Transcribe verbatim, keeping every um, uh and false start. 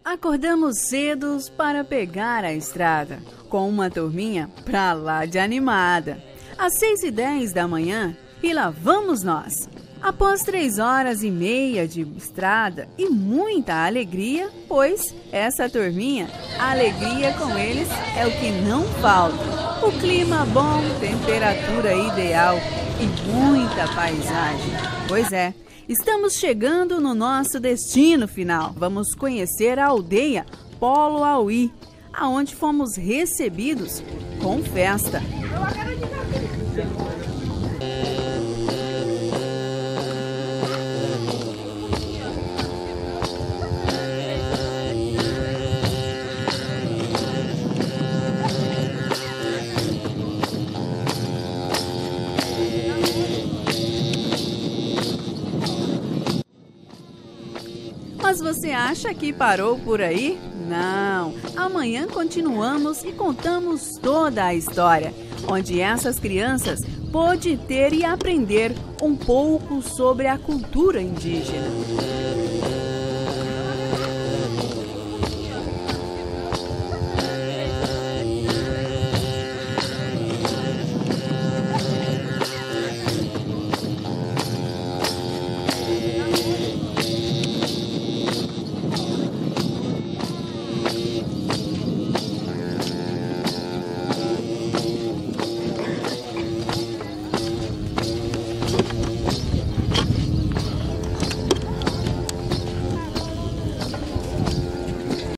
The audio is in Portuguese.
Acordamos cedos para pegar a estrada, com uma turminha pra lá de animada. Às seis e dez da manhã, e lá vamos nós. Após três horas e meia de estrada e muita alegria, pois essa turminha, a alegria com eles é o que não falta. O clima bom, temperatura ideal e muita paisagem. Pois é, estamos chegando no nosso destino final. Vamos conhecer a aldeia Polo Auí, aonde fomos recebidos com festa. Mas você acha que parou por aí? Não! Amanhã continuamos e contamos toda a história, onde essas crianças pôde ter e aprender um pouco sobre a cultura indígena.